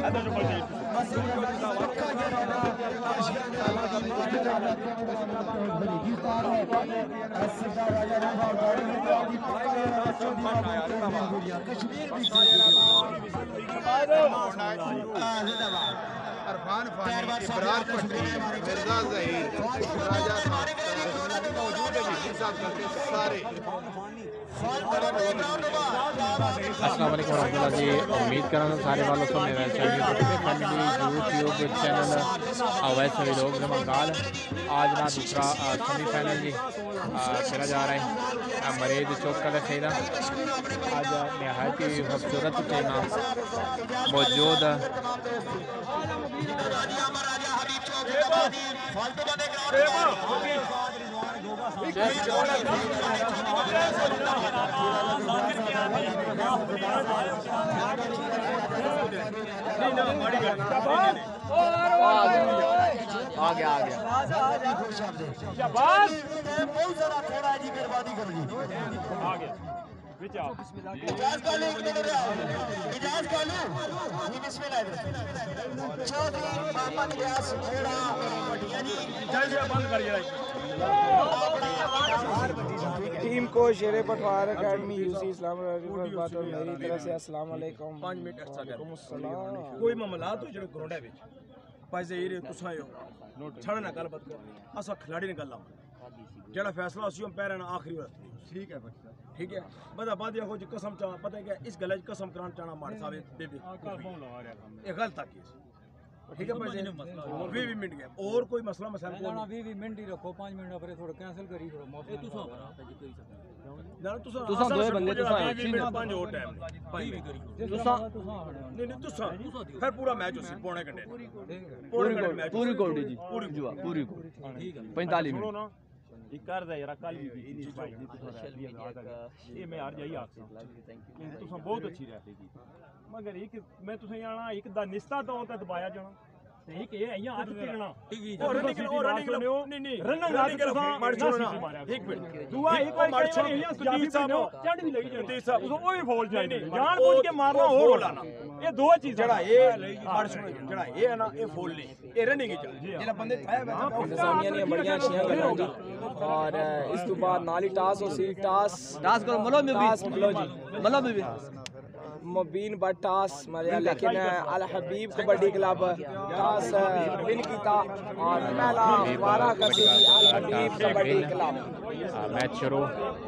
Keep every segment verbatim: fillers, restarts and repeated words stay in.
अरफान फानी इब्रार पट्टी मिर्जा ज़हीर राजा मौजूद है जी साहब करके सारे। अस्सलाम वालेकुम रहमतुल्लाह जी, उम्मीद कर रहा हूँ सारे वालों को मेरा चैनल यूट्यूब चैनल अवैध लोग जमाल। आज ना दूसरा सेमीफाइनल जी खेला जा रहा है मरीज चौक का खेला। आज नहायत ही खूबसूरत टीम मौजूद आ गया आ गया बहुत सारा थोड़ा जी मेहरबानी कर ली आ गया इजाज कालू इजाज कालू जी बिस्मिल्लाह चौधरी मोहम्मद व्यास घोड़ा बढ़िया जी जल्द से बंद कर जरा टीम को शेरे पटवार अकेडमी यूसी इस्लाम बात और मेरी तरफ से अस्सलाम वालेकुम। पाँच मिनट एक्स्ट्रा कर कोई मामला तो जो ग्राउंड है विच पैसे ये तुसा हो छड़ ना गल बात कर असा खिलाड़ी ने गल जेड़ा फैसला उसी पैर आखिरी वक्त ठीक है बच्चा ठीक है बदा बाद देखो जी कसम चा पता है क्या इस गले कसम करान चाना मार साहब दे दे ये गलत है ठीक है पैसे बीस मिनट गया और कोई मसला मसला को ना बीस मिनट ही रखो पाँच मिनट पर थोड़ा कैंसिल करी थोड़ा मौत ए तुसा बना करी सकते ना तुसा तुसा दो बंदे तुसा पाँच और टाइम भाई भी करी तुसा नहीं नहीं तुसा फिर पूरा मैच उसी पौने घंटे पूरी गोल्ड पूरी गोल्ड जी पूरी जुआ पूरी गोल्ड ठीक है पैंतालीस मिनट कर दे यार कल भी ये मैं हार जाई आपसे तुसा बहुत अच्छी रहती की मगर एक मैं तुसे जाना एक दा निस्ता तो होता दबाया जाना एक ये यहां हाथ टिकना और निकल और निकल नहीं नहीं रन निकल मार छोड़ना एक मिनट दुआ एक बार मार छोड़ सुदीप साहब चढ़ भी लगी सुदीप साहब वो भी फौल जाए जान बूझ के मारना और लाना ये दो चीज जड़ा ये मार छोड़ जड़ा ये है ना ये फौल नहीं ये रनिंग ही चल जेला बंदे थाया इंतजामिया ने बढ़िया शियां कर दी और इस तो बाद नाली टास और सी टास टास करो मलो में भी मलो जी मलो में भी मुबीन बट टास मरिया लेकिन Al Habib kabaddi club toss win कीता और पहला वारा करती थी अल हबीब कबड्डी क्लब। मैच शुरू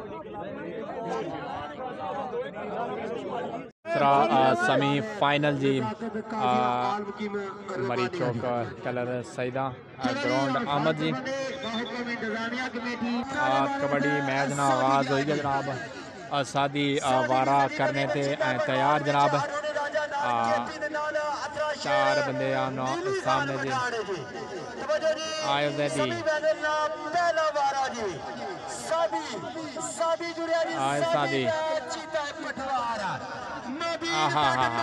सेमीफाइनल जी मरी चौक कलर सईदा ग्राउंड आमद जी कबड्डी मैच ना आगाज हुई जनाब सादी वारा करने थे तैयार जनाब चार बंदे सामने जी आयो दी आए सादी हाँ हाँ हाँ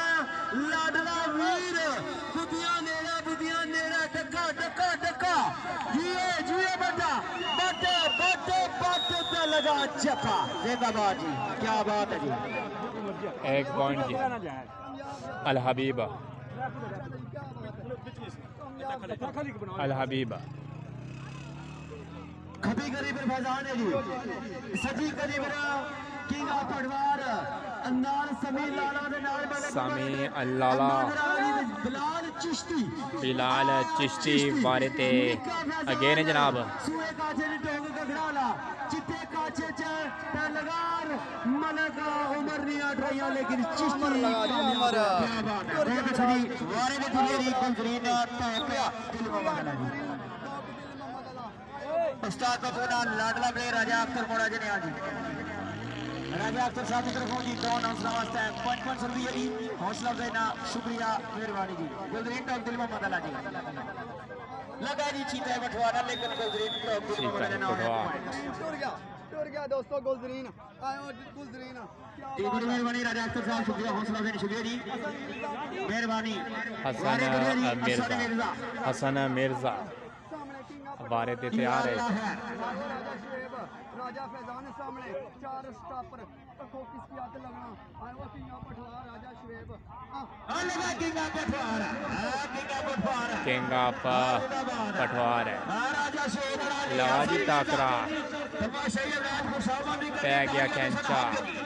लगा चपा जिंदाबाद जी क्या बात है जी एक पॉइंट जी अल हबीबा अल हबीबा खबी गरीब फैजान है जी सजी गरीब किंग ऑफ पटवार अंदार समी लाला दे नाल समी अल्लाला बिलाल चिश्ती बिलाल चिश्ती वारे ते अगेन जनाब सुए काचे ने टोंग गगड़ाला चिट्टे काचे च लगार मलक उमर नहीं आ रहा लेकिन चिश्ती लगा दिया उमर क्या बात है वारे ने दिलेरी गुजरीन टोपिया दिल मगला जी उस्ताद का पूरा लाडला प्ले राजा अख्तर मोड़ा जी ने आज राजा अख्तर साहब की तरफ जी दो हौसला वास्ते पाँच पाँच सौ रुपये जी हौसला देना शुक्रिया मेहरबानी जी गुलजरीन टॉप दिल मोहम्मद अला जी लगा जी चीता बटवारा लेकिन गुलजरीन टॉप दिल मोहम्मद अला टूट गया टूट गया दोस्तों गुलजरीन आयो गुलजरीन जी बड़ी मेहरबानी राजा अख्तर साहब शुक्रिया हौसला देना शुक्रिया जी मेहरबानी हसन मिर्जा हसन मिर्जा वारे ते तैयार है राजा फैजान सामने चार स्टॉपर किंग ऑफ पठवार है लाजी टाकरा पै गया कैंचा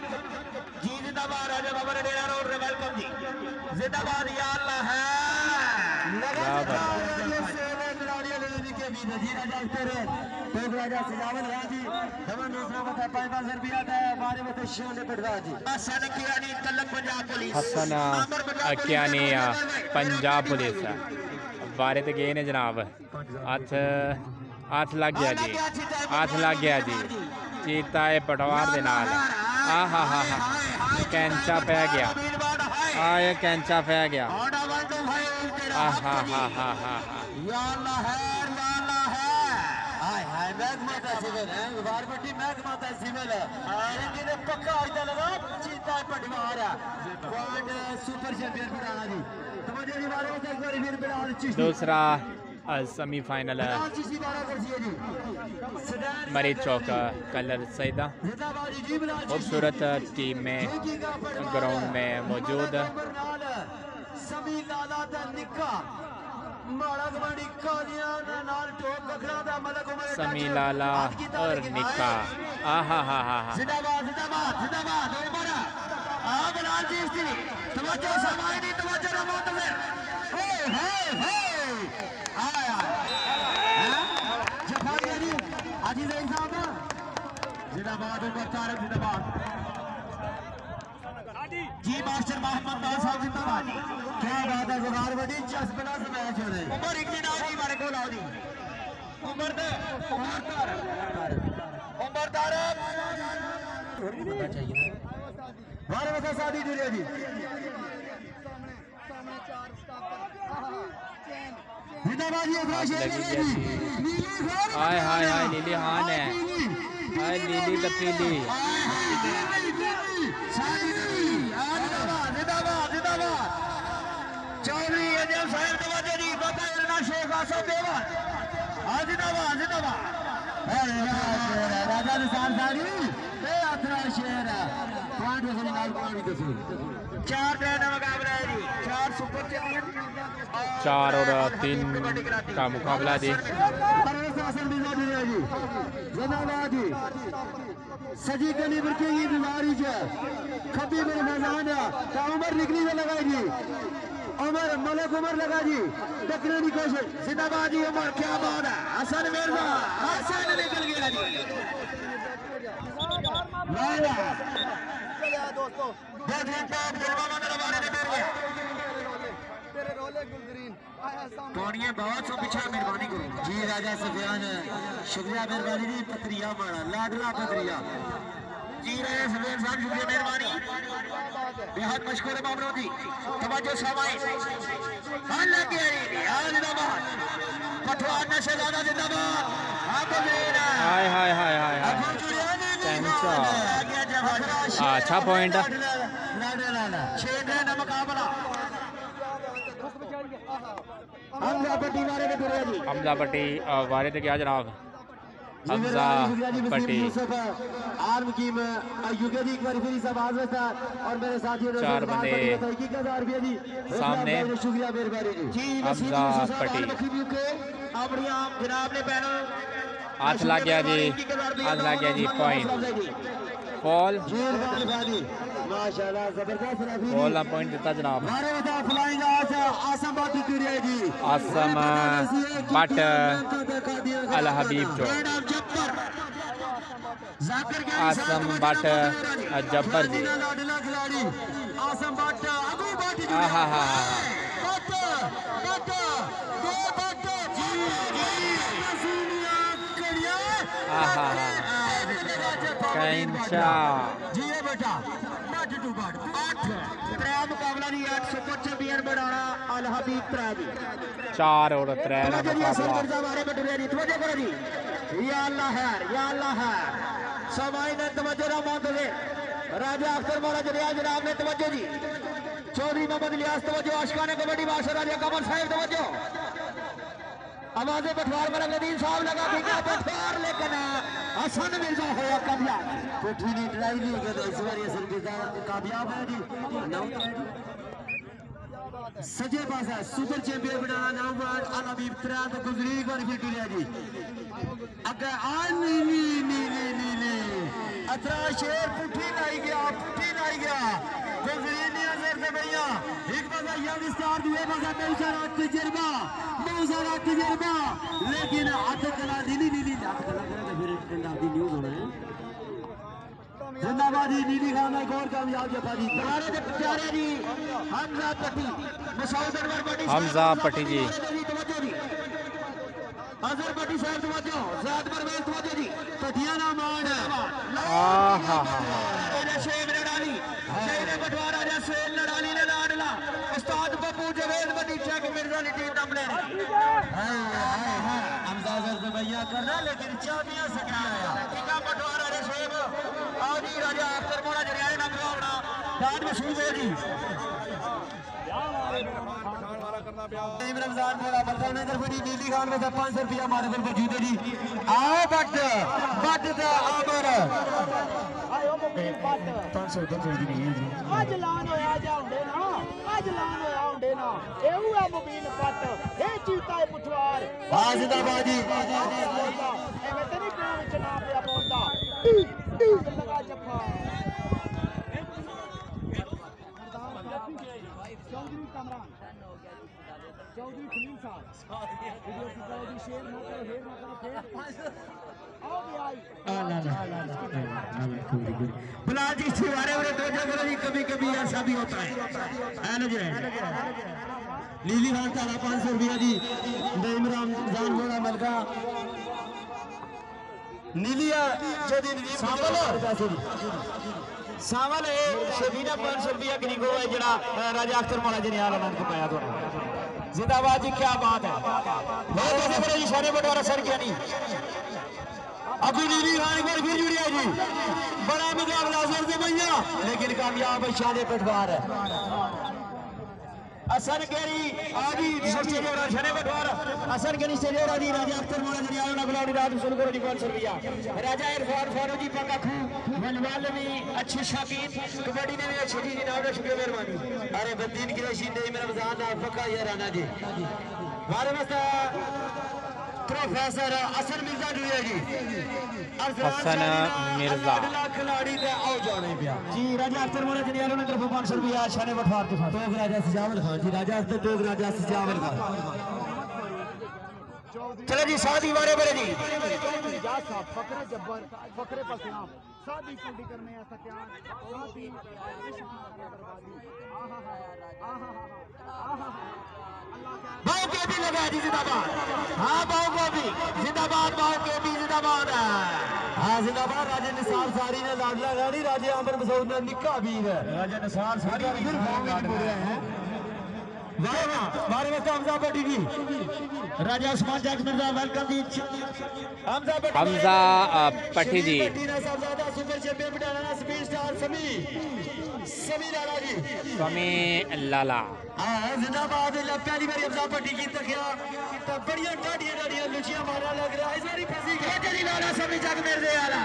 हसन अकियानी पंजाब पुलिस बारे तो गए ने जनाब हथ हथ लग गया जी हथ लग गया जी चीता है पटवार दे नाल आ हा हा हा कैंचा पै गया आ ये कैंचा पै गया आ हा हा हा हा दूसरा सेमीफाइनल मरी चौक कलर सईदा खूबसूरत टीम में ग्राउंड में मौजूद समी लाला और निका आ हा हा हा हा जी मास्टर मोहम्मद दास साहब जिंदाबाद क्या बात है गुजार बड़ी जज्बनास मैच हो रहे उमर एक दिन आओ जी मारे को लाओ जी उमर दे उमर तार उमर तार पता चाहिए बारह बजे शादी जुड़े जी सामने चार स्टाफ जिंदाबाद ये हाय हाय हाय नीली हान है हाय नीली तपीली चौधरी अजय साहब तवज्जो जी बाबा इरना शेख आसम देवान जिंदाबाद जिंदाबाद राजा निशान साड़ी ए अथरा शेर पॉइंट वसूल नाल पॉइंट वसूल चार ट्रेन मुकाबला है जी चार सुपर चैंपियन चार और तीन का मुकाबला जी जिंदाबाद जी सजी गली बरके की बीमारी जो खबी मेरे मैदान है उमर निकली में लगा जी उमर मलक उमर लगा जी टकने की कोशिश जिंदाबाद जी उमर क्या बात है हसन मिर्जा हसन निकल गया जी दोस्तों बहुत सौ पीछे मेहरबानी करो जी राजा सफियान शुक्रिया मेहरबानी जी पत्रिया माड़ा लाडला पत्रिया जी राजा सफियान साहब शुक्रिया मेहरबानी बेहद मशकूर मामलों जी तवज्जो समाई हाल लग गया जिंदाबाद पठवार नशे ज्यादा जिंदाबाद हाय हाय हाय हाय अच्छा पॉइंट हमजा पट्टी वारे थे क्या जनाब हमजा पट्टी आर्म की यूके जी एक बार फिर सब हाजिर था और मेरे साथियों ने चार बंदे सामने शुक्रिया मेहरबानी जी हमजा पट्टी जनाब ने पैनल हाथ लग गया जी हाथ लग गया जी पॉइंट बॉल माशाल्लाह जबरदस्त बॉल पॉइंट देता जनाब आसम आसम बट अल हबीब जो आसम बट जब्बर जी हाँ हाँ हाँ हाँ हाँ कैंचा जी बेटा मुकाबला नहीं आठ सुपर चैंपियन बनाना अल हबीब त्राबी चार और त्रै का मुकाबला या अल्लाह है या अल्लाह है समाई ने तवज्जो ना मौत दे राजा अख्तर मौला जरिया जनाब ने तवज्जो जी चौधरी मोहम्मद इलियास तवज्जो आशिकाने कबड्डी बादशाह राजा कमर साहब तवज्जो आवाज़े पठवार पर नदीम साहब लगा पठवार लेकिन हसन मिर्जा होया कामयाब पुठी ने ट्राई नहीं कर इस बार हसन मिर्जा कामयाब है जी सजे पास है सुपर चैंपियन बनाना नंबर अनबीब त्रा तो गुजरी कर फिर टुलिया जी अगर आ नीली नीली नीली अतरा शेर पुठी लाई गया पुठी लाई गया गुजरी ने असर से भैया एक बार यह विस्तार दुए बार मौजूदा तजुर्बा मौजूदा तजुर्बा लेकिन हाथ कला नीली नीली हाथ कला करे फिर पंजाबी न्यूज़ होना है जिंदाबाद जी नीली खान एक और कामयाब जफा जी तारे दे प्यारे जी हमजा पट्टी मसऊद अनवर पट्टी हमजा पट्टी जी अजहर पट्टी साहब तवज्जो ज़ात परवेज तवज्जो जी पटिया ना मान आहा ए शेख लड़ाली शेख बटवारा जैसे लड़ाली ने लाडला उस्ताद बब्बू जवेद बनी चेक मिर्जा ने टीम दम ले हाय हाय हाय हमजा अजहर भैया करना लेकिन चाबियां सका आया टीका बटवारा ने शेख आजी राजा अख्तर मोड़ा जरिया ना बुलावना दाद में शुरू हो जी टीम रमजान मोड़ा बलदान ने तरफड़ी नीली खान में पाँच सौ रुपया मारे फिर जूते जी आओ बट बट दा आबर आयो मोबाइल बट पाँच सौ रुपया जी नहीं है जी आज लान होया जाउंदे ना आज लान होया हुंदे ना एहू है मोबाइल बट ए चीता है पुठवार हां जिंदाबाद जी एवे ते नहीं गांव विच ना पिया बोलदा लगा जफा चौधरी कमरान चौधरी खलील साहब वीडियो की चौधरी शेर ना करो हेर ना करो फिर आओ भी आई बुला जी सिवारे वाले दो जगह जी कभी कभी ऐसा भी होता है हेलो जी नीली खान ताला पाँच सौ रुपया जी इमरान जान मोड़ा मलका नीलिया जो दिन सावल सावल है शबीना पाँच सौ रुपया गरीबो है जरा राजा अख्तर मोड़ा जी ने आला को पाया तो जिंदाबाद जी क्या बात है बहुत अच्छे बड़े जी सारे बटवारा सर क्या नहीं अभी नीली खान पर फिर जुड़िया जी बड़ा मुकाबला सर से भैया लेकिन कामयाब है शाने पटवार है असन केरी आदि सच्चे जोड़ा छने बटवार असन केरी से जोड़ा दी राजा अख्तर मोड़ा जरिया ना बुलाड़ी रात सुन करो जी पाँच सौ रुपया राजा इरफान फारूक जी पक्का खू मनवाल में अच्छे शाकीन कबड्डी ने भी अच्छी जी नाम शुक्रिया मेहरबानी अरे बदीन की रशीद ने मेरा मजाक ना पक्का ये राना जी बारे मस्ता प्रोफेसर असन मिर्जा जुड़िया जी हसन मिर्जा खिलाड़ी दे आओ जाने पिया जी राजा अख्तर मोड़ा जरिया ने तरफ पाँच सौ रुपया शाने बटवार के साथ दो राजा सजावल खान जी राजा अख्तर दो राजा सजावल खान चलो जी शादी बारे बारे जी जा साहब फकरे जब्बर फकरे पसनाम शादी कुंडी करने ऐसा क्या शादी आहा आहा आहा बाव के भी लगा जी जिंदाबाद हाँ बाव को भी जिंदाबाद बाव के भी जिंदाबाद हाँ जिंदाबाद राजा निसार सारी ने लाडला रानी राजा अमर मसूद ने निक्का वीर राजा निसार सारी फिर फॉर्म में पूरे हैं वाह वाह बारे में हमजा पट्टी जी राजा उस्मान जैक मिर्जा वेलकम जी हमजा पट्टी हमजा पट्टी जी सुपर चैंपियन बिटाना स्पीड स्टार समी समी लाला जी समी लाला हां जिंदाबाद पहली बार हमजा पट्टी की तकिया तो बढ़िया डाडियां डाडियां लुचियां मारना लग रहा है सारी फंसी गई जी लाला समी जग मिर्जे वाला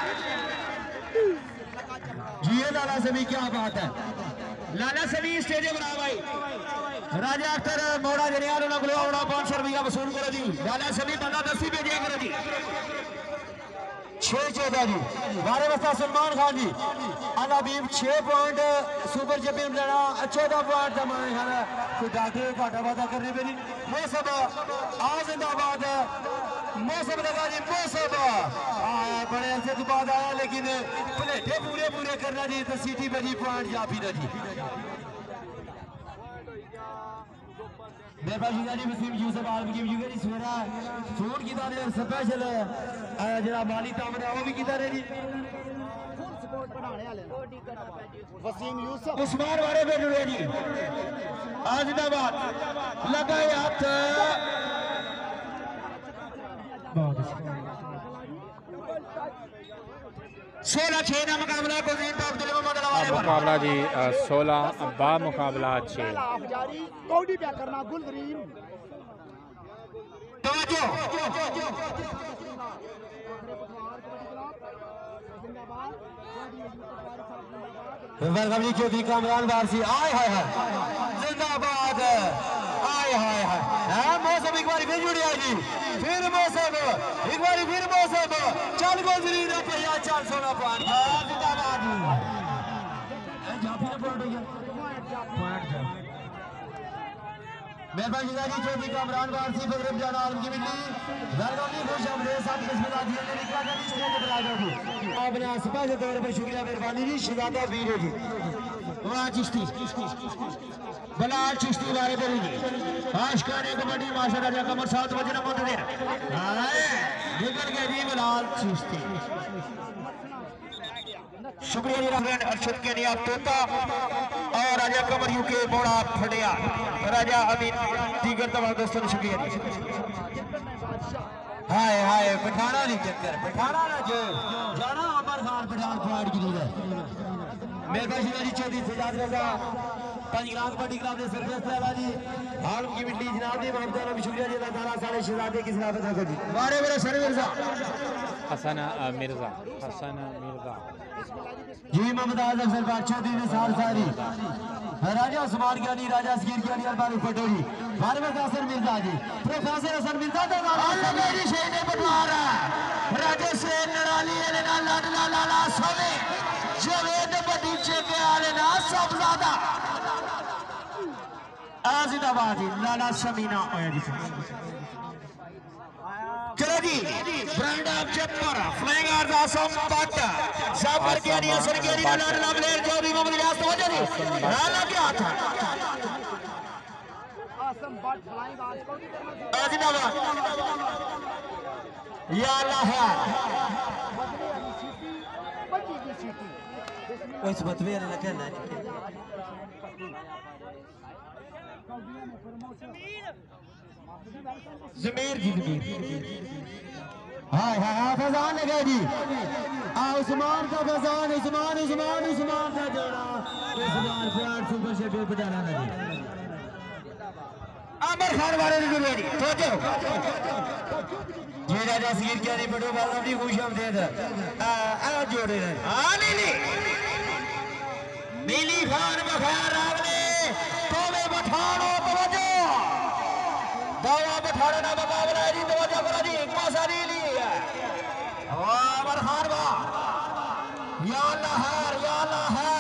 जी ये लाला समी क्या बात है लाला समी स्टेज बना भाई राजा अख्तर मोड़ा जरियाल ना बुलावना पाँच सौ रुपया वसूल करो जी लाला सभी बंदा दसी भेजिए करो जी छह चौदह जी बारह बस्ता सलमान खान जी अलाबीब छह पॉइंट सुपर चैंपियन लेना चौदह पॉइंट हमारे खाना कोई डॉक्टर घाटा वादा करने पे नहीं मौसम आ जिंदाबाद मौसम लगा जी मौसम बड़े ऐसे तो बाद आया लेकिन प्लेटे पूरे पूरे करना जी तो सीटी बजी पॉइंट जा भी ना जी मेरे पास जी वसीम यूसुफ आलम की जी सवेरा फोन किया स्पेशल जरा माली तामर वो भी किया जी फुल सपोर्ट बनाने वाले वसीम यूसुफ उस्मान वाले पे जुड़े जी जिंदाबाद लगाए हाथ सोलह छह का मुकाबला मुकाबला जी सोलह बा मुकाबला छह जारी कौड़ी क्या करना गुलदरीन वेलकम जी चौधरी कामरान वारसी आए हाय हाय जिंदाबाद आए हाय हाय है मौसम एक बार फिर जुड़िया जी फिर मौसम एक बार फिर मौसम चल गुजरी ना भैया चल सोना पान जिंदाबाद मेहरबानी जी चौधरी कामरान वारसी बगरब जाना आलम की मिली वेलकम जी खुश हमदे साथ बिस्मिल्लाह जी ने निकला कर स्टेज पर आ जाओ आपने आसपास के तौर पर शुक्रिया मेहरबानी जी शहजादा वीर जी वाह चिश्ती बलाल चिश्ती वाले बोली जी आशकाने कबड्डी माशाल्लाह कमर सात वजन मुंतजिर हाय निकल गए जी बलाल चिश्ती शुक्रिया जी रहमान अरशद के नियाब तोता और राजा कमर यूके मोड़ा फटिया राजा अमीन दीगर तमाम दोस्तों ने शुक्रिया जी हाय हाय पठाना नहीं चक्कर पठाना ना जो जाना अमर खान पठान फाड़ की लीडर मेहरबानी जी चौधरी सजाद रजा पंजग्राम कबड्डी क्लब के सरपंच साहब जी आलम की मिट्टी जनाब दी ममता ने शुक्रिया जी अल्लाह ताला सारे शहजादे की सलामत रखो जी बारे मेरे सर मिर्जा हसन मिर्जा हसन मिर्जा जी ममताज अफसर पाक चौधरी ने सार सारी राजा उस्मान ज्ञानी राजा असगीर ज्ञानी अलबानी पटोरी बारहवें कासर मिर्जा जी प्रोफेसर हसन मिर्जा तो मेरी शेर पटवार राजा शेर नराली ने ना लाडला लाला सोवे जवेद बड़ी चेके आले ना सब ज्यादा आजिदाबाद लाला समीना आया जी चलो जी ब्रांड ऑफ चप्पर फ्लाइंग आर्स आसम बट जाफर के लिए असर के लिए लाड लाबलेर जो भी मोहम्मद रियाज तो वजह नहीं लाला क्या था आसम बट फ्लाइंग आर्स को भी करना आजिदाबाद या अल्लाह है बदले अली सिटी बची की सिटी इस बतवे ने कहना जमीर जी जमीर हाय हाय फैजान लगे जी आ उस्मान का फैजान उस्मान उस्मान उस्मान का जोड़ा उस्मान प्यार सुपर शेफ बजाना ना जी आमिर खान वाले ने जुड़े तो जो जी राजा सीर क्या नहीं बड़ो वाला भी खुश आमदीद आ आ जोड़े हैं आ नीली नीली खान बखार रावले तोवे बठानो तवज्जो दावा बठाने ना मुकाबला जी तवज्जो करो जी एक पासा नीली है वाह अमर खान वाह या अल्लाह है या अल्लाह है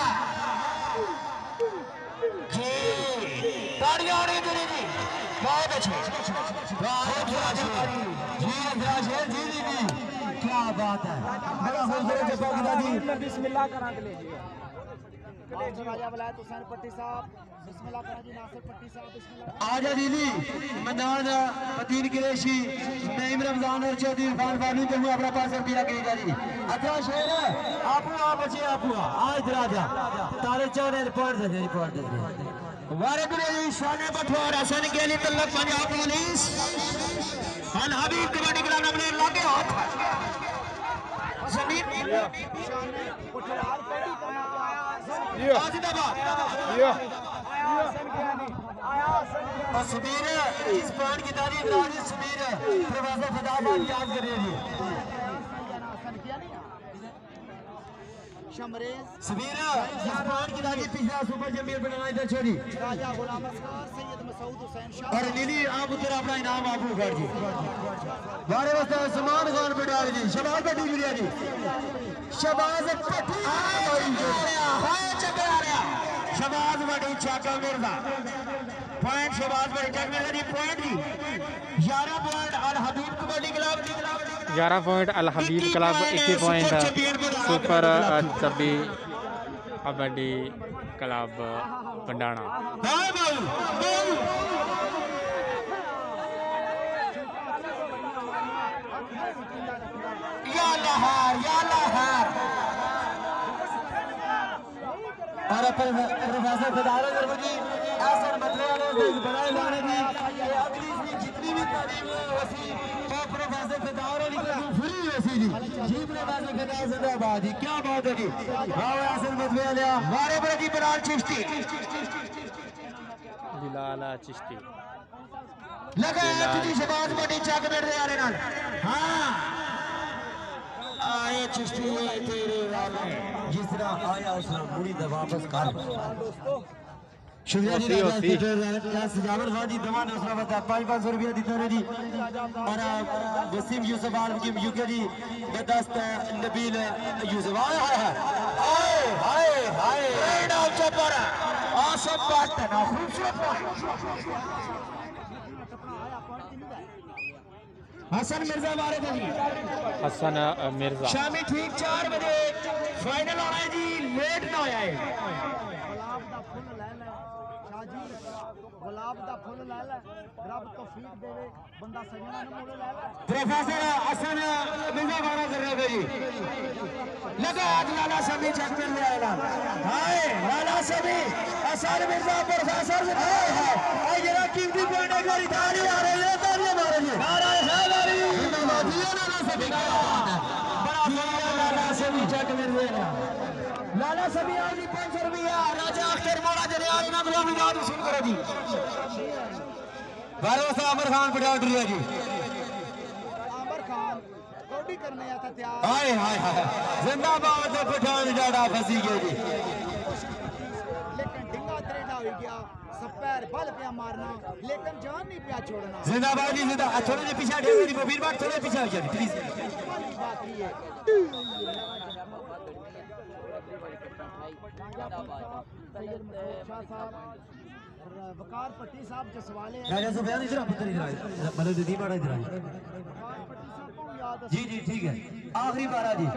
जी ताड़ियां ने तेरी जी बहुत अच्छे बहुत अच्छे जी राजेश जी जी जी क्या बात है बड़ा खूबसूरत जवाब जी बिस्मिल्लाह करा के ले जी राजा वलायत हुसैन पट्टी साहब बिस्मिल्लाह करा जी नासिर पट्टी साहब बिस्मिल्लाह आजा दीदी मैदान पतीन कुरैशी नईम रमजान और चौधरी इरफान फानी को अपना पास दिया गया जी अच्छा शेर आपू आप बचे आपू आज राजा तारे चौरे रिपोर्ट दे रिपोर्ट दे वारे गुरु शान पठवार हसन के लिए तलक पंजाब पुलिस अल हबीब कबड्डी क्लब ने लागे हाथ जमीन पुठरार पेड़ी करना आजिदाबाद और सुबीर इस पॉइंट की तारीफ राज सुबीर प्रवासा फदाबाद याद कर रहे हैं शमरेज सुबीर इस पॉइंट की तारीफ पिछला सुपर जमीर बनाना इधर छोड़ी राजा गुलाम असगर सैयद मसूद हुसैन शाह और नीली आप उधर अपना इनाम आपको कर जी बारे वस्ता समान खान बिडाल जी शबाज पट्टी गिरिया जी शबाज पट्टी शबाज बड़ी चाका मिर्जा पॉइंट शबाज बड़ी चाका मिर्जा जी पॉइंट जी ग्यारह पॉइंट अल हबीब कबड्डी क्लब ग्यारह पॉइंट अल हबीब क्लब इक्कीस पॉइंट सुपर छब्बी कबड्डी क्लब पंडाना या लहर या लहर और प्रोफेसर फदार जी ऐसा मतलब बनाए लाने की अगली जितनी भी तारीफ होती तो प्रोफेसर फदार फ्री होती जी जी प्रोफेसर फदार जिंदाबाद जी क्या बात है जी हाँ ऐसा मतलब लिया हमारे बड़े जी बिलाल चिश्ती बिलाल चिश्ती लगा जी शबाज बड़ी चक बैठ रहे आ रहे हाँ आए चिश्ती तेरे वाले जिस तरह आया उस मुड़ी दा वापस कर शुक्रिया जी सजावट खान जी दवा ने उसने बताया पाँच पाँच सौ रुपया देते रहे जी और वसीम यूसुफ आल की यूके जी बदस्त नबील यूसुफ आए हाय हाय हाय हाय चपर आसम बात ना खूबसूरत हसन मिर्जा मारे थे जी हसन मिर्जा शामी ठीक चार बजे फाइनल आना है जी लेट ना आया है गुलाब दा फुल ले ले रब तौफीक देवे बंदा सजना ने मोड़ ले ले प्रोफेसर हसन मिर्जा मारा कर रहे जी लगा आज लाला सभी चेक कर ले आया हाय लाला सभी हसन मिर्जा प्रोफेसर हाय हाय ये जरा कीमती पॉइंट एक बार ताली आ रही है ताली मारे जी नारा है गाड़ी लाला सभी बड़ा लाला सभी चेक कर ले लाला सभी आज पाँच सौ रुपया राजा अख्तर मोड़ा जरियाल ना गुलाम नाम सुन करो जी बारह आमिर खान पटियाला टुरिया जी आमिर खान कोडी करने आता तैयार हाय हाय हाय जिंदाबाद पठान डाडा फंसी गए जी लेकिन डिंगा त्रेडा हो गया सपैर बल पे मारना लेकिन जान नहीं पिया छोड़ना जिंदाबाद जी जिंदा थोड़े जे पीछे हटे जी मोबाइल बात थोड़े पीछे हो जाए प्लीज बात ये वकार पट्टी साहब जसवाले राजा सुफियान इधर पुत्र इधर आए मतलब दीदी बड़ा इधर आए जी जी ठीक है आखिरी बारह जी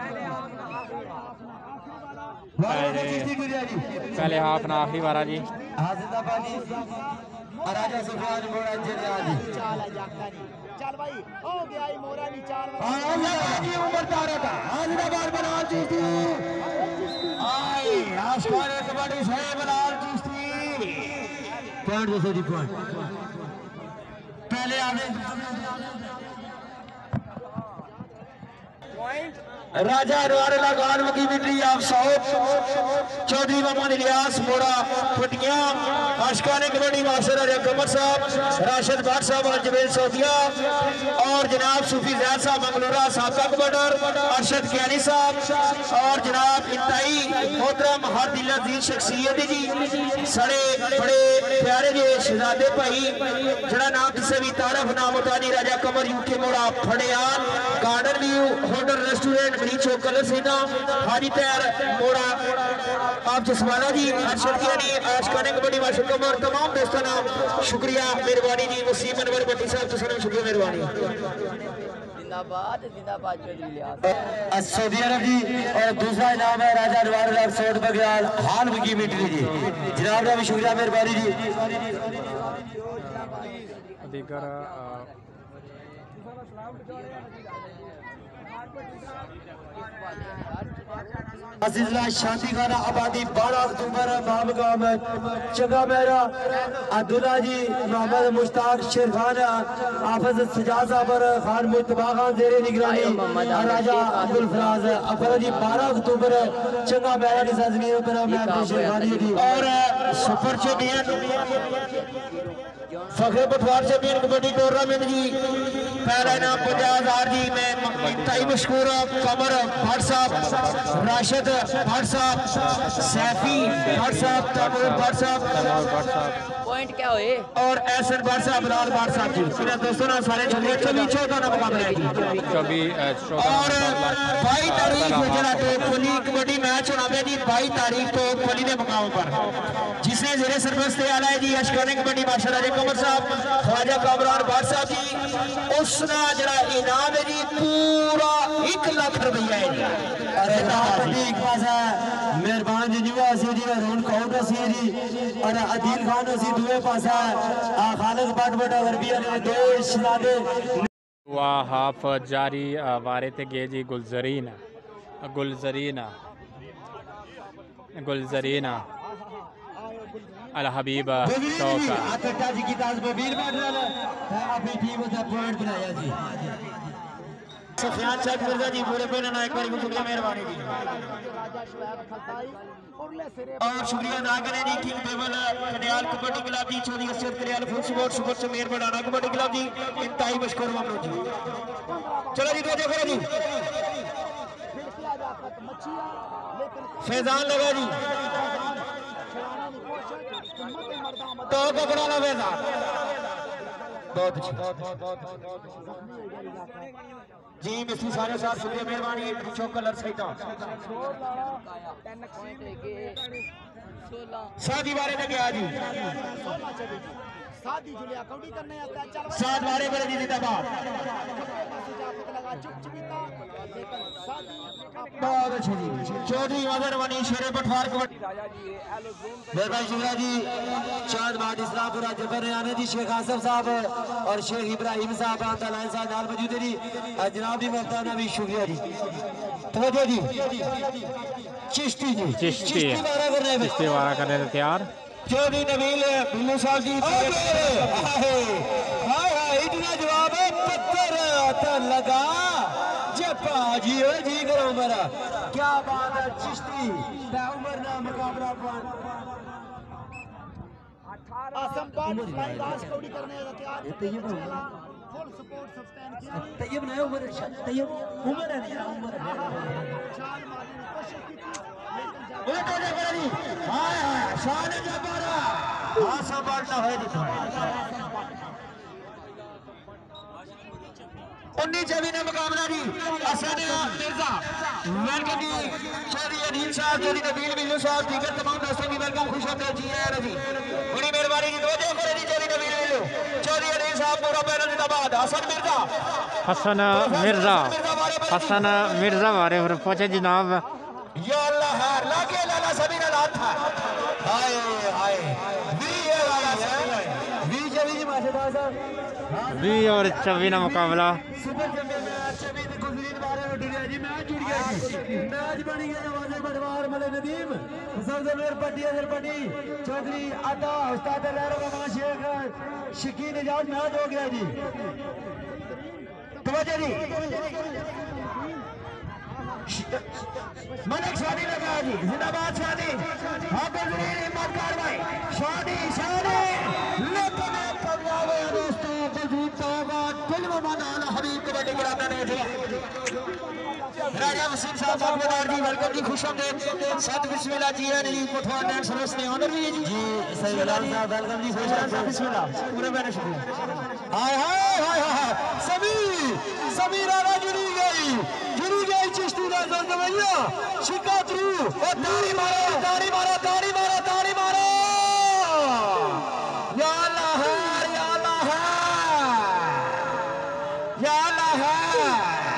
पहले हाफ ना आखिरी बारह जी जिंदाबाद जी राजा सुफियान मोड़ा जरियाल जी चाल है जागता नहीं चल भाई हो गया ही मोरा नहीं चाल जी उमर तारा का जिंदाबाद बनाल चिश्ती आई आसमान कबड्डी से बनाल चिश्ती पॉइंट दो सौ जी पॉइंट पहले आगे राजा अरवार लगान की मिट्टी आप साउथ चौधरी मोहम्मद इलियास मोड़ा फटिया आशकान कबड्डी मास्टर अरे कमर साहब राशिद भाट साहब और जवेद सोफिया और जनाब सूफी जैद साहब मंगलूरा साबका कमांडर अरशद कियानी साहब और जनाब इंतहाई मोहतरम हर दिल अजीज शख्सियत जी सड़े बड़े प्यारे जी शहजादे भाई जड़ा नाम किसी भी तारफ ना मुतानी राजा कमर यूके मोड़ा फड़ियान गार्डन व्यू होटल रेस्टोरेंट चौक कलर सेना हाजी तैयार मोड़ा आप जसवाला जी अरशद कियानी आशकान कबड्डी मास्टर कमर तमाम दोस्तों नाम शुक्रिया मेहरबानी जी वसीम अनवर भट्टी साहब तुसां शुक्रिया मेहरबानी जिंदाबाद जिंदाबाद चौधरी इलियास सऊदी अरब जी और दूसरा इनाम है राजा अरवार सोट बगयाल हाल की मीटरी जी जनाब का भी शुक्रिया मेहरबानी जी दीगर अजीजला शांति खाना आबादी बारह अक्टूबर बाबगाम चंगा मेरा अब्दुल्ला जी मोहम्मद मुश्ताक शेर खान हाफिज सजाद साहब खान मुस्तफा खान जेरे निगरानी राजा अब्दुल फराज अफरा जी बारह अक्टूबर चंगा मेरा की सरजमीन पर मैं शेर खान जी और सुपर चैंपियन फखरे पटवार चैंपियन कबड्डी टूर्नामेंट जी पहला इनाम पचास हजार जी मैं इंतहाई मशहूर कमर भट्ट साहब राशिद भट्ट साहब सैफी भट्ट साहब तैमूर भट्ट साहब पॉइंट क्या हुए और एसएन भट्ट साहब बिलाल भट्ट साहब जी मेरे दोस्तों ना सारे चौबीस चौबीस चौदह का मुकाबला है और बाईस तारीख को जरा तो कोहली कबड्डी मैच होना है जी बाईस तारीख को कोहली के मुकाम पर जिसने जेरे सरबस्त आला है जी अशकान कबड्डी मास्टर राजे कमर साहब ख्वाजा कामरान भट्ट साहब जी उसका जरा इनाम है जी पूरा एक लाख रुपया है जी अरे एक पास है मेहरबान जी जुआ सी जी रोन काउंट सी जी और अदील खान सी दुए पास है खालिद बट बट अरबिया ने दो शहजादे वाह हाफ जारी वारे ते गे जी गुलजरीन गुलजरीन गुलजरीन अल हबीब चौका अकट्टा जी की ताज मोबाइल बाटल अपनी टीम का पॉइंट बनाया जी सुफियान साहब मिर्जा जी पूरे पे ना एक बार शुक्रिया मेहरबानी जी और शुक्रिया अदा करें जी king table Kadiyal kabaddi club जी Chaudhry Asad Kadiyal full support super Sameer बढ़ाना कबड्डी क्लब जी इंतहाई मशकूर मामलो जी चलो जी दो देखो जी फैजान लगा जी तो पकड़ा लो फैजान बहुत जी मिस्त्री सारे साथ शुक्रिया मेहरबानी पूछो कलर सही था शादी बारे में क्या जी शादी जुलिया कौड़ी करने आता है चल सात बारे बड़े जी जिंदाबाद बहुत अच्छी जी चौधरी मदर बनी शेरे पठवार को भाई शुक्रिया जी चांद बाट इस्लामपुरा जफर रियाना जी शेख आसफ साहब और शेख इब्राहिम साहब लाइन साहब नाल मौजूद है जी जनाब भी मोहताना भी शुक्रिया जी तवज्जो जी चिश्ती जी चिश्ती वारा करने में चिश्ती वारा करने में तैयार चौधरी नबील बिल्लू साहब जी हाय हाय इतना जवाब है पत्थर आता लगा जे पाजी हो जी करो मेरा क्या बात है चिश्ती उमर ना मुकाबला आसम पार्ट फ्लाइंग दास कौड़ी करने का तैयार फुल सपोर्ट सस्टेन किया तैयब ना उमर तैयब उमर है मेरा उमर चाल मारने की कोशिश की थी वो तो जबरा जी हाय हाय शान जबरा आसम पार्ट ना होए दिखा उन्नीस जबी ने मुकाबला जी हसन मिर्जा वेलकम जी चौधरी अनिल साहब चौधरी नबील बिल्लू साहब दीगर तमाम दोस्तों की वेलकम खुश आमदीद जी है जी बड़ी मेहरबानी जी दो करे जी चौधरी नबील बिल्लू चौधरी अनिल साहब पूरा पैनल जिंदाबाद हसन मिर्जा हसन मिर्जा हसन मिर्जा वारे और पहुंचे जनाब या अल्लाह है लागे लाला सभी ने लात था हाय हाय वी है भाई वी जबी जी माशाल्लाह साहब भी और चौबी ना मुकाबला सुपर चैंपियन चौबी ने गुजरीन बारे में जुड़िया जी मैच जुड़ गया जी मैच बनी गया नवाज पटवार मले नदीम सबसे मेर पट्टी अजर पट्टी चौधरी अता उस्ताद लहरो का शेख शकीन इजाज मैच हो गया जी तवज्जो जी मलिक शादी लगा जी जिंदाबाद शादी हाँ गुजरीन हिम्मत कार्रवाई शादी शादी लेकिन कमयाबे दोस्तों राजा वसीम साहब बागवार जी वेलकम जी खुश आमदीद सत बिस्मिल्लाह जी है जी पठवार एंड सर्विस ने ऑनर भी है जी जी सही गुलाम साहब वेलकम जी खुश आमदीद बिस्मिल्लाह पूरे मेरा शुक्रिया हाय हाय हाय हाय सभी सभी राजा जुड़ी गई जुड़ी गई चिश्ती दा जलजवैया शिका थ्रू और ताड़ी मारो ताड़ी मारो ताड़ी मारो ताड़ी मारो या अल्लाह है या अल्लाह है या अल्लाह है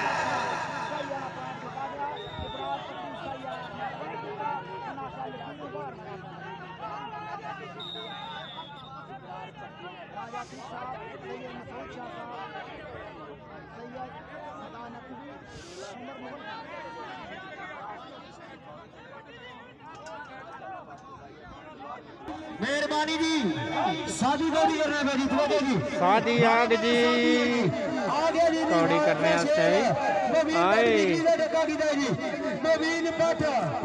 मेहरबानी जी शादी कौड़ी करने पे जी तवज्जो जी शादी आग जी आगे जी कौड़ी करने आते आए जी नवीन भट्ट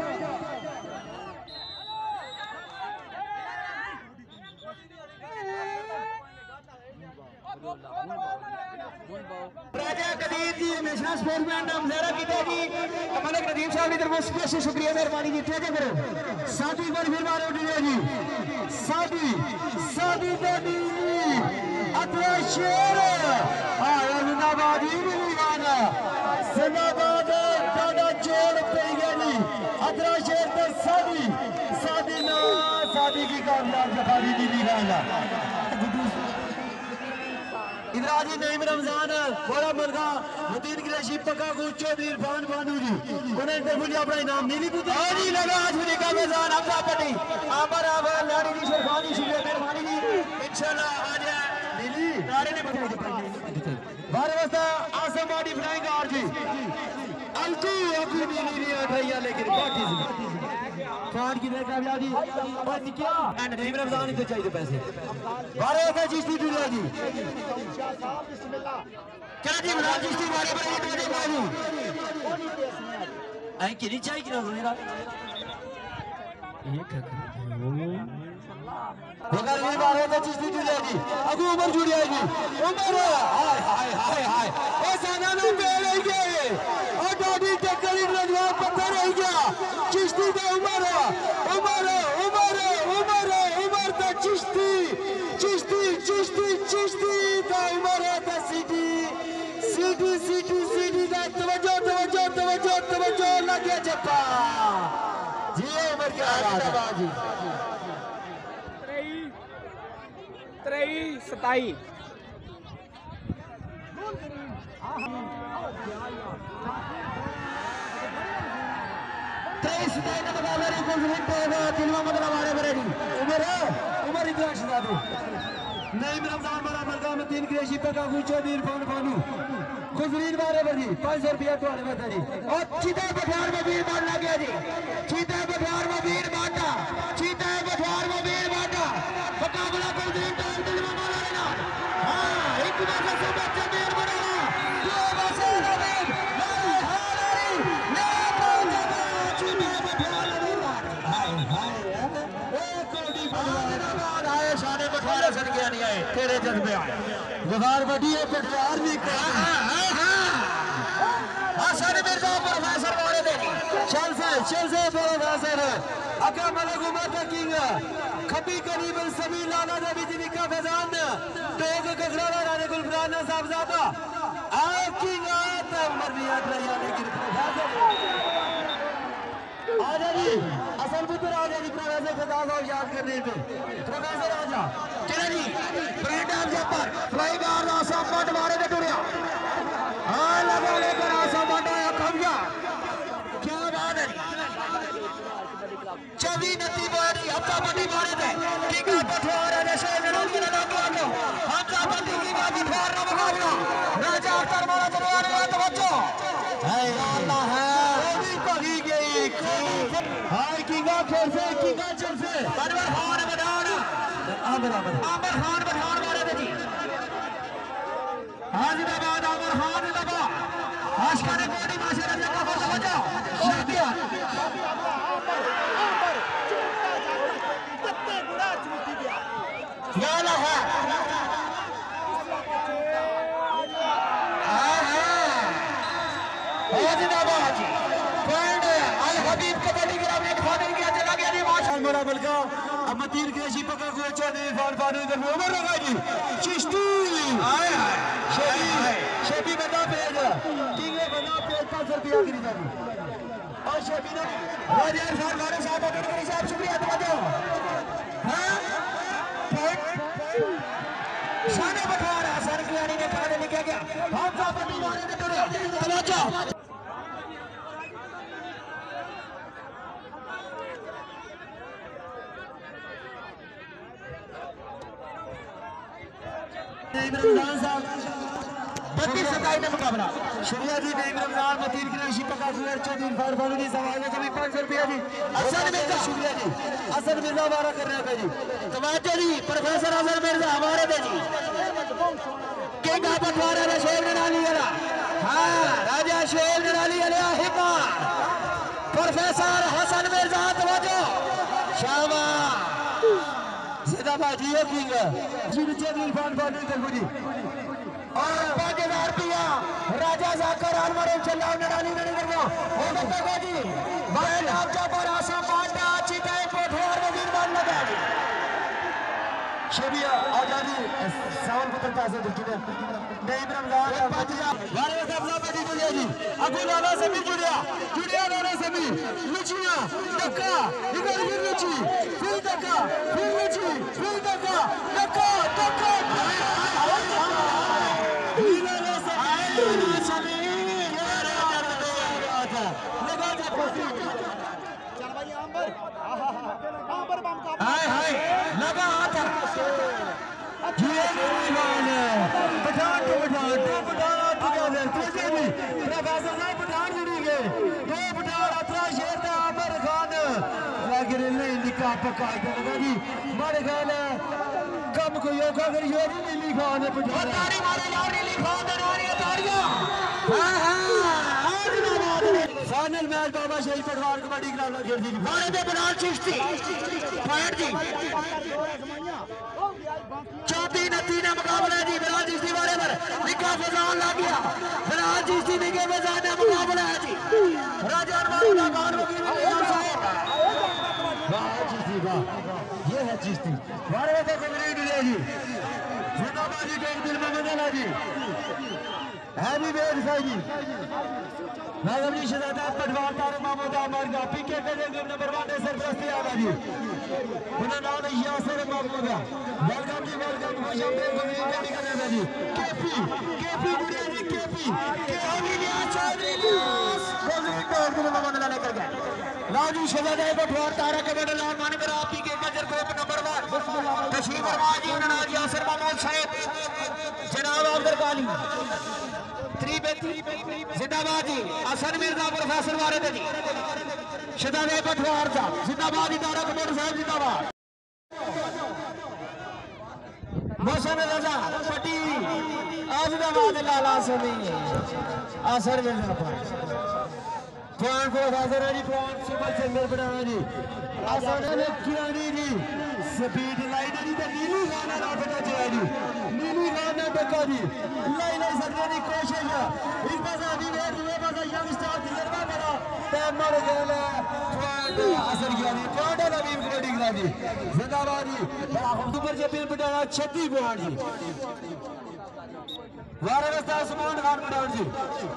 राजा कदीर जी हमेशा स्पोर्ट्समैन नाम ज़रा कीता जी मलिक नदीम साहब की तरफ स्पेशल शुक्रिया मेहरबानी जी ठेके करो शादी पर फिर मारो उठिए जी शादी शादी बेटी अतरा शेर आया जिंदाबाद ही भी गाना जिंदाबाद दादा जोड़ पे गया जी अतरा शेर पे शादी शादी ना शादी की कामयाब जफारी जी भी गाना इधराजी नईम रमजान बड़ा मलका मदीन कुरैशी पक्का को चौधरी इरफान बानू जी उन्हें इंटरव्यू अपना इनाम नीली पुत्र जी लगा आज भी का मैदान अब्दा पट्टी आबर आबर लाड़ी जी शेरवानी शुक्रिया मेहरबानी जी इंशाल्लाह आज नीली नारे ने बताया बारह वास्ता आसम बॉडी फ्लाइंग कार जी अलकू अकू नीली नहीं उठाइया लेकिन बाकी कान की देख कामयाब जी और क्या एंड नईम रमजान इधर चाहिए पैसे बारह वास्ता चिश्ती दुनिया जी क्या जी बना चिश्ती बारे पर एक बजे बाबू आई किनी चाहिए किना मेरा ये क्या मगर ये बारे में चिश्ती दुनिया जी अगू उमर जुड़िया जी उमर हाय हाय हाय हाय ओ साना में बेल गए और डॉडी टक्कर इन रजवा पत्थर सीटी सीटी सीटी का तवज्जो तवज्जो तवज्जो तवज्जो लगे जप्पा जी उमर क्या बात जी त्रेई सताई त्रेई सताई का मुकाबला रिकॉर्ड हिट होगा दिलवा मतलब हमारे बरेली उमर उमर इतिहास दादू नईम रमजान बड़ा मरगा में तीन क्रेशी पे का गुचो बीर फोन फोनू खुजरीन बारे बजी पाँच सौ रुपया तो आने बता जी और चीता बठार में वीर बांट लग गया जी चीता बठार में वीर बांटा चीता बठार में वीर बांटा मुकाबला खुजरीन टाइम दिलवा माला लेना हाँ एक बार से बच्चा वीर बनाना दो बसे नवीन नहीं हारी ना पहुंचा चीता बठार में वीर हाय हाय एक कोटी पहलवान आए शाने बठार सर गया नहीं आए तेरे जज्बे आए गुजार बड़ी है पठार भी हसन मिर्जा प्रोफेसर वाले दे चल से चल से प्रोफेसर अका मलक उमर का किंग खबी करीब सभी लाला नबी जी का फैजान टोक कखड़ा राणे गुलफरान साहब ज़ादा आ किंग आता उमर भी याद रहा लेकिन आजा जी असल पुत्र आजा जी प्रोफेसर खदा साहब याद करने पे प्रोफेसर आजा चलो जी ब्रांड ऑफ जपर फ्लाई बार आसा पट मारे दे टुरिया हां लगा लेकर आसा बाटा खबिया क्या बात है चौबी नती बारी हफ्ता बड़ी मारे थे टीका पठवार है शेर नड़ोल के लगा के आलो हफ्ता बड़ी की बात पठवार ना मुकाबला राजा अख्तर मारा जरवार है तवज्जो है अल्लाह है भी पगी गई हाय किंगा खेल से किंगा चल से बनवर खान बधान आमर आमर आमर खान बधान मारे थे जी हाजिराबाद आमर खान लगा आशका ने बॉडी माशे रखने का फर्ज बजा शादिया याला है हाँ हाँ हाजिराबाद जी पॉइंट अल हबीब कबड्डी ग्राउंड में खाने गया चला गया नहीं माशा मेरा बलका अब मतीर के शी पका को चने फान फान इधर में उमर लगा जी चिश्ती हाय हाय शेबी शेबी बता पेज किंगे बना पेज पाँच सौ रुपया गिरी जानी और शेबी ने राजा खान वाले साहब और मेरे साहब शुक्रिया तवज्जो हाँ शाने बठवार हसन कियानी ने खाने लिखा गया हम साहब बड़ी मारे ने टुरे तवज्जो रमजान साहब बत्तीस सताई का मुकाबला शुक्रिया जी नईम रमजान मतीन की पका सुर चौधरी फार फारूकी सवाल में कभी पाँच सौ रुपया जी हसन मिर्जा शुक्रिया जी हसन मिर्जा हमारा करने पे जी तवज्जो जी प्रोफेसर हसन मिर्जा हमारे पे जी के का पटवारा ने शेर ननाली वाला हाँ राजा शेर ननाली वाला हिब्बा प्रोफेसर हसन मिर्जा तवज्जो शाबाश जिंदाबाद जी हो किंग जी चौधरी फार फारूकी करबुदी और पाँच हजार रुपया राजा जाकर आलमरे चलाओ नडाली नहीं करना हो सकता है जी बड़े नाम का पर आसा पांडा चीता पोठवार में वीर मान लगा जी शेबिया आजादी सावन पुत्र पैसे दिखने नहीं रमजान पातिया वाले सबला बेटी जुड़िया जी अगू लाला से भी जुड़िया जुड़िया लाला से भी लुचिया धक्का इधर भी लुची फिर धक्का फिर लुची फिर धक्का धक्का धक्का हाय हाय लगा हाथ Pathan to Pathan to Pathan together तुझे भी प्रोफेसर साहब पठान जुड़ी गए दो पठान अतरा शेर था आमिर खान लेकिन नहीं लिखा पक्का लगा जी मारे खान कम को योगा कर योरी नीली खान ने पठान तारी मारे यार नीली खान ने नारी तारियां हां हां फाइनल मैच बाबा शहीद पटवार कबड्डी ग्राउंड में खेल दी मारे दे बनाल चिश्ती पॉइंट जी चौथी नती ने मुकाबला जी बनाल चिश्ती वाले पर निका फजान लग गया बनाल चिश्ती निके फजान ने मुकाबला है जी राजा अरमान खान वकील साहब वाह चिश्ती वाह ये है चिश्ती वाले तो कबड्डी जी जिंदाबाद जी टोक दिल में मजा जी हैवी वेट साइजी नागम जी शहजादा पटवार तारे महमूद अहमद का पीके के जगह नंबर वन है सरपरस्ती आला जी उन्हें नाम है यासिर महमूद वेलकम जी वेलकम खुश आमदीद गुजरी कभी करने में जी केपी केपी बुढ़िया जी केपी केपी लिया चौधरी लियास गुजरी तोड़ के महमूद लाने कर गए राजू शहजादा पटवार तारे के बड़े लाल माने पर आप पीके गजर ग्रुप नंबर वन तशरीफ फरमा जी उन्हें नाम यासिर महमूद साहब जनाब अब्दुल काली जिंदाबाद जी असन मिर्जा प्रोफेसर वारिद जी शहजादे पटवार साहब जिंदाबाद इदारा कमर साहब जिंदाबाद मोहसिन रजा पट्टी आजदाबाद लाला समी असर Mirza point professor ji point super चंद्र पटाना जी असन किरानी जी स्पीड लाइन जी तो नीली गाना ना बना चाहिए जी नीली गाना बका जी लाइन सकने की कोशिश इस पास अभी वेट हुए पास यंग स्टार तजर्बा बड़ा टाइम मार गया पॉइंट असर किया जी पॉइंट नवीन कबड्डी खिला जी जिंदाबाद जी बड़ा सुपर चैंपियन पटाना छत्तीस पॉइंट जी वाराणसी सुमन खान पठान जी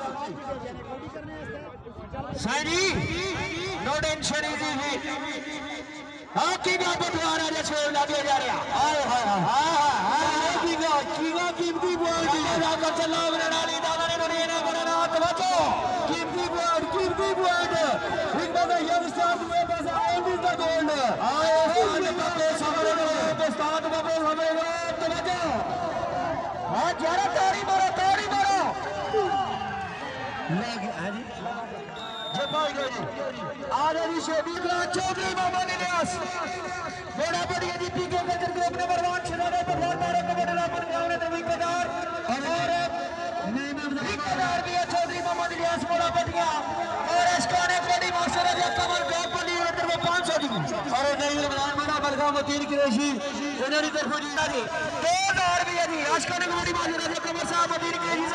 साईं नो टेंशन इजी हाँ कीगा पटवार आज छोड़ लगे जा रहा हाय हाय हाय हाय कीगा कीगा कीमती बोल दी जाकर चला बनाली दादा ने बने ना बनाना तवज्जो कीमती बोल कीमती बोल एक बार यंग स्टार में बस ऑल इज द गोल्ड आए साले बाबे सामने को स्टार्ट बाबे हमें तवज्जो हां जरा ताड़ी मारो ताड़ी मारो लग हां जी आज अभी शोभी चौधरी मोहम्मद इलियास बड़ा बढ़िया जी पीके गजर ग्रुप नंबर वन शहजादे पटवार तारे को बड़ा बन गया उन्हें तभी कदार और कदार भी है चौधरी मोहम्मद इलियास बड़ा बढ़िया और इसकाने कबड्डी मास्टर है कमर ड्रॉप वाली अंदर में पाँच सौ दी और नहीं रमजान बड़ा बलगा मतीन कुरैशी इन्होंने तरफ जी दो हजार भी है जी इसकाने कबड्डी मास्टर है कमर साहब मतीन कुरैशी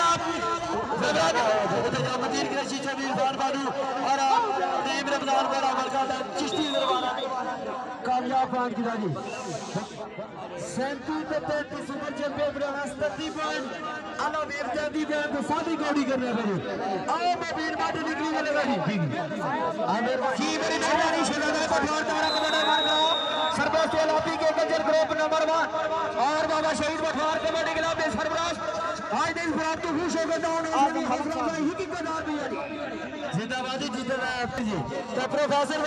साहब मतीन कुरैशी छबीर खान बानू और टीम रमजान बड़ा बलगा चिश्ती दरबारा कामयाब पांच खिलाड़ी सैंतीस पे तैंतीस सुपर चैंपियन बनाना सत्ती पॉइंट आला वीर जादी बैन तो सादी गोड़ी करने वाली आओ मोबाइल माटे निकली वाले वाली आमिर की मेरी मेहरबानी शहजादा पटवार तारा कबड्डी मार गया सरबस्त वाला के गजर ग्रुप नंबर वन और बाबा शहीद पटवार कबड्डी क्लब के सरबराह आज दिन प्राप्त खुश हो गया और हौसला ही की कदार भी है जिंदाबाद जिंदाबाद जी तो प्रोफेसर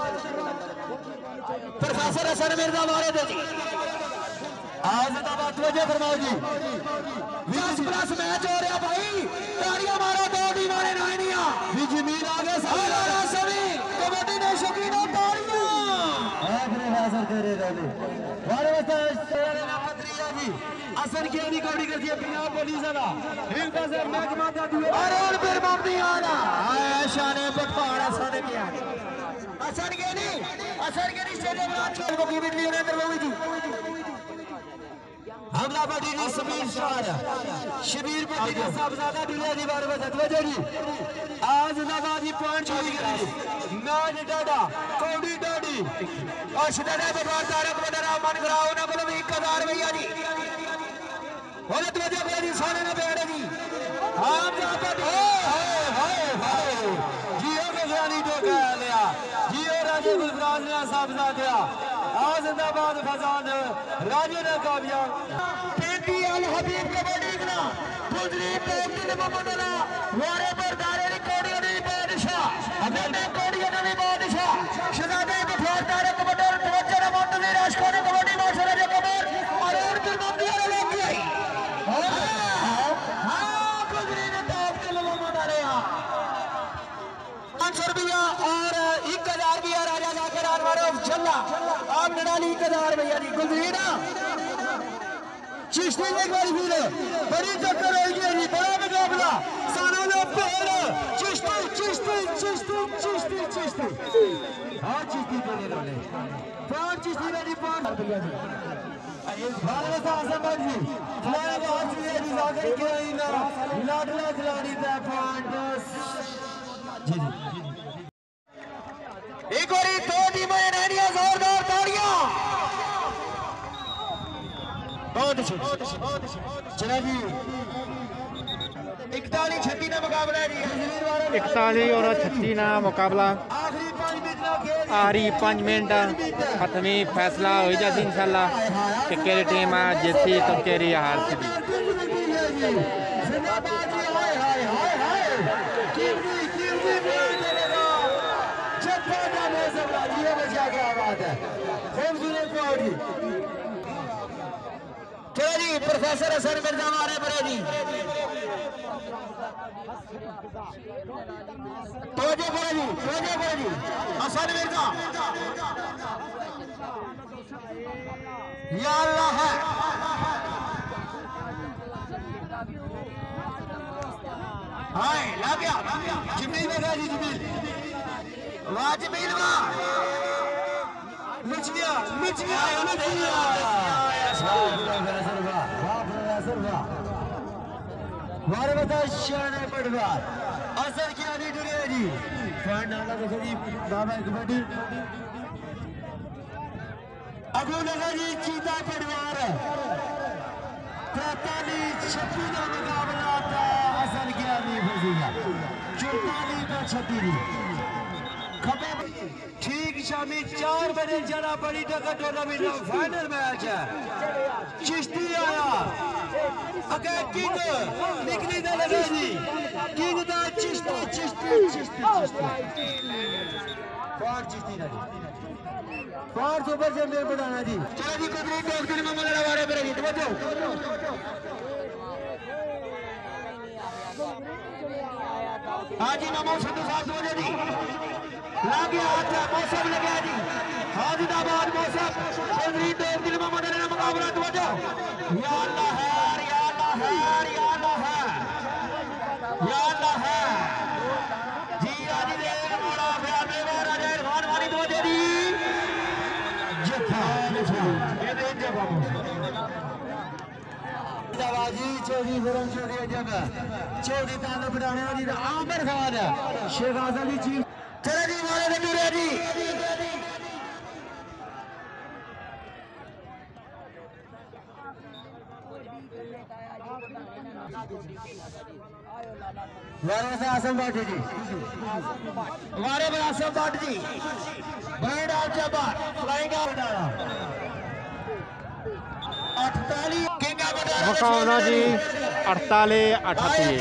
प्रोफेसर हसन मिर्जा वारिद जी आज जिंदाबाद तवज्जो फरमाओ जी बीस प्लस मैच हो रहा भाई तालियां मारो दो दीवाने नाइनिया भी जमीन आ गए सारा सभी कबड्डी ने शौकीनों तालियां आखिरी हासिल करे रहने वाले वास्ते पत्रिया जी असर की नहीं कबड्डी करती है पंजाब पुलिस वाला एक पास मैच मारता दिए और और फिर मारती आना आयशा ने पटवार असर किया असर के नहीं असर के नहीं स्टेडियम में छोड़ को की बिजली ने अंदर हुई थी हमला पार्टी ने समीर शाह शबीर पार्टी ने साहबजादा दुनिया दी बार में तवज्जो जी आज नवाजी पॉइंट चोरी करी मैच डाडा कौड़ी डाडी और शहजादा पटवार तारक बदरा मन कराओ ना बोलो एक हजार भैया जी बोले तवज्जो करो जी सारे ना बैठ जी हम जा पर हाय हाय हाय जियो के ज्ञानी तो कह लिया जियो राजे गुलराज ने साहबजादा आज जिंदाबाद फजान राजे ने कामयाब पेंटी अल हबीब कबड्डी ना गुजरी पेंटी ने मोहम्मद वारे पर दारे रिकॉर्डिंग ने बादशाह अबे कोडिया ने बादशाह शहजादे पटवार तारे कबड्डी तवज्जो ने मोहम्मद राशको ने कबड्डी मास्टर ने कबर और और फिर मम्मी ने लेके आई हां गुजरी ने टॉप के मोहम्मद आया पाँच सौ रुपया और एक हजार रुपया राजा जाकर आनवारे चला आप नडाली एक हजार भैया जी गुजरी ना चिश्ती एक बार फिर बड़ी टक्कर होगी जी बड़ा मुकाबला सारा लोग पेड़ चिश्ती चिश्ती चिश्ती चिश्ती चिश्ती हाँ चिश्ती बोले रोले पांच चिश्ती रेडी पांच भैया जी भारत आसमान जी खिलाड़ी बहुत सी है जाकर के इन लाडला खिलाड़ी का पॉइंट जी जी एक और दो टीमें नैनिया जोरदार तालियां बहुत अच्छे चला जी एक इकताली और छत्ती ना मुकाबला आखिरी पाँच मिनट हतमी फैसला हो जाती इंशाल्लाह कि केरी टीम जीती तो केरी हार सी चलो जी प्रोफेसर हसन मिर्जा मारे पड़े जी तोजो करो जी तोजो करो जी हसन मिर्जा या अल्लाह है हाय ला गया जिमील में गया जी जिमील वाह जिमील वाह मिच गया मिच गया मिच गया वारे बता शाने पड़वार असर क्या नहीं डुरिया जी फैन नाला देखो जी बाबा कबड्डी अगू लगा जी चीता पड़वार तैतालीस छब्बीस का मुकाबला था असर क्या नहीं फंसीगा चौतालीस का छब्बीस ठीक शामी चार बजे जरा बड़ी टक्कर टूर्नामेंट का फाइनल मैच है चिश्ती आया अगर किंग निकली ना लगे जी किंग दा चिश्ती चिश्ती चिश्ती चिश्ती फार चिश्ती ना जी फार सुपर चैंपियन बनाना जी चलो जी कुदरी टॉप दिन में लड़ा वारे पर जी तवज्जो हां जी नमो सिद्धू साहब तवज्जो जी लागे हाथ मौसम लगे जी हाजिदाबाद मौसम चौधरी टॉप दिन में मदन मुकाबला तवज्जो या अल्लाह है या अल्लाह है या अल्लाह है या अल्लाह है जी आज दे मोड़ा प्यार में मारा जय खान वाली तवज्जो जी जथा ये दे जवाब जी चौधरी गुरम चौधरी जब चौधरी तालुक बढ़ाने वाली आमिर खान शेख आजम जी चीफ चलो जी मारे रंगूरे जी वारे से आसम बाट जी वारे में आसम बाट जी बैंड आउट जबार फ्लाइंग आउट अड़तालीस किंग मुकाबला जी अड़तालीस अठतीस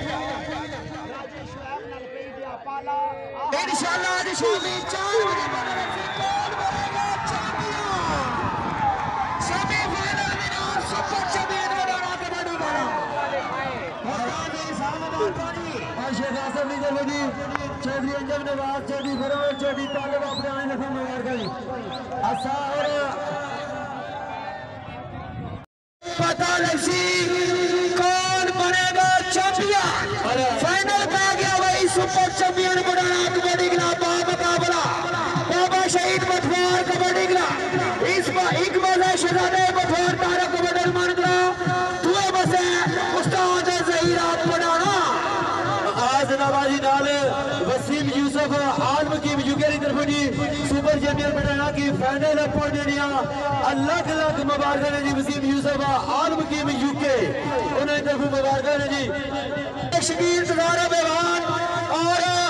इंशाल्लाह आज शामी चार बजे कौन बनेगा चैंपियन सेमीफाइनल में सुपर चैंपियन बनाना कबड्डी का महाराज साहब जी और शेख आसम जी जी चौधरी अंजम नवाज चौधरी फरोज चौधरी तालिब अपने आने लगे मुबारक जी अच्छा और पता लगी कौन बनेगा चैंपियन फाइनल में आ गया वही सुपर चैंपियन बनाना कबड्डी का मुकाबला बाबा शहीद बटवार कबड्डी का इस बार एक बार शहजादे बटवार तारा कबड्डी मानकरा दुए बसे उस्ताद ज़हीरा बनाना आज नवाजी नाल वसीम यूसुफ आलम की यूके की तरफ जी सुपर चैंपियन बनाना की फाइनल पहुंचने दिया अलग अलग मुबारक ने जी वसीम यूसुफ आलम की यूके उन्हें तरफ मुबारक ने जी शकील तजारा बेवान और